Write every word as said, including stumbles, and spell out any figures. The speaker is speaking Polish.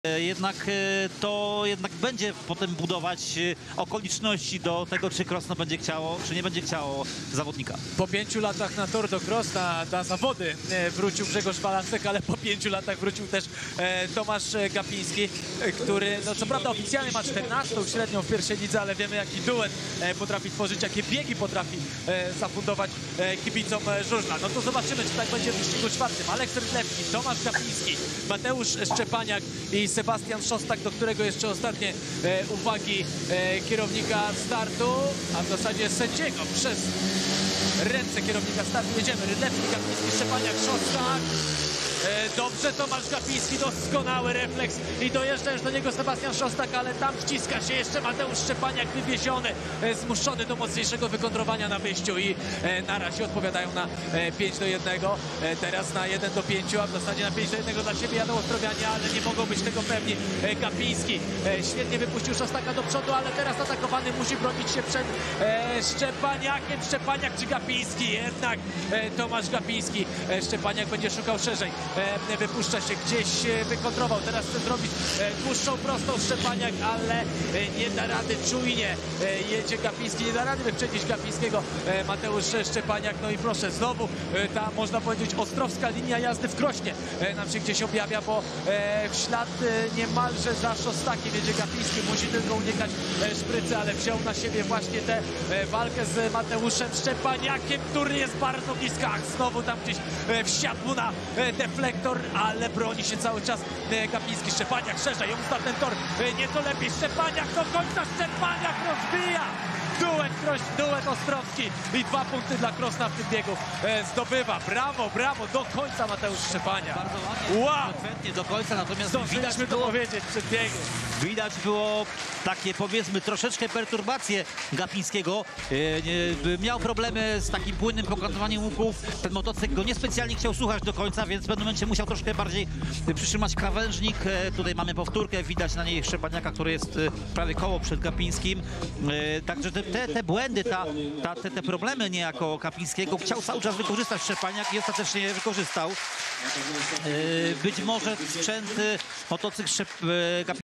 Jednak to jednak będzie potem budować okoliczności do tego, czy Krosno będzie chciało, czy nie będzie chciało zawodnika. Po pięciu latach na Tour de Cross, na, na zawody wrócił Grzegorz Balancek, ale po pięciu latach wrócił też e, Tomasz Gapiński, który no co prawda oficjalnie ma czternastą średnią w pierwszej lidze, ale wiemy jaki duet e, potrafi tworzyć, jakie biegi potrafi e, zafundować e, kibicom e, żużla. No to zobaczymy, czy tak będzie w wyścigu czwartym. Aleks Rydlewski, Tomasz Gapiński, Mateusz Szczepaniak i Sebastian Szostak, do którego jeszcze ostatnie e, uwagi e, kierownika startu, a w zasadzie sędziego przez ręce kierownika startu. Jedziemy. Rydlewski, Gapiński, Szczepaniak, Szostak. E, dobrze, Tomasz Gapiński, doskonały refleks i dojeżdża już do niego Sebastian Szostak, ale tam wciska się jeszcze Mateusz Szczepaniak, wywieziony, e, zmuszony do mocniejszego wykontrowania na wyjściu i e, na razie odpowiadają na e, pięć do jednego. E, teraz na jeden do pięciu, a w zasadzie na pięć do jednego dla siebie jadą Ostrowianie, ale nie mogą być tego pewni. E, Gapiński e, świetnie wypuścił Szostaka do przodu, ale teraz atakowany musi bronić się przed e, Szczepaniakiem. Szczepaniak czy Gapiński? Jednak e, Tomasz Gapiński. E, Szczepaniak będzie szukał szerzej. E, wypuszcza się gdzieś, e, wykontrował. Teraz chce zrobić e, dłuższą, prostą Szczepaniak, ale e, nie da rady czujnie. E, jedzie Gapiński, nie da rady wyprzedzić Gapińskiego. E, Mateusz Szczepaniak, no i proszę, znowu e, ta, można powiedzieć, ostrowska linia jazdy w Krośnie e, nam się gdzieś objawia, bo e, w ślad e, niemalże za Szostakiem jedzie Gapiński. Musi tylko unikać e, szprycy, ale wziął na siebie właśnie tę e, walkę z Mateuszem Szczepaniakiem, który jest bardzo blisko. Ach, znowu tam gdzieś e, wsiadł mu na e, deflektor, ale broni się cały czas e, Gapiński. Szczepaniak szerzej, on zna ten tor e, nieco lepiej. Szczepaniak do końca, Szczepaniak rozbija! Duet, duet Ostrowski i dwa punkty dla Krosna w tym biegu e, zdobywa. Brawo, brawo, do końca Mateusz Szczepaniak. Bardzo ładnie, wow! konsekwentnie do końca, natomiast widać Zdążyliśmy to było, powiedzieć przed biegiem. widać było takie, powiedzmy, troszeczkę perturbacje Gapińskiego. E, nie, miał problemy z takim płynnym pokonywaniem łuków. Ten motocykl go niespecjalnie chciał słuchać do końca, więc w pewnym momencie musiał troszkę bardziej przytrzymać krawężnik. E, tutaj mamy powtórkę, widać na niej Szczepaniaka, który jest e, prawie koło przed Gapińskim. E, także te, te, te błędy, ta, ta, te, te problemy niejako Gapińskiego chciał cały czas wykorzystać Szczepaniak i ostatecznie je wykorzystał. E, być może sprzęt, motocykl Szczep, e,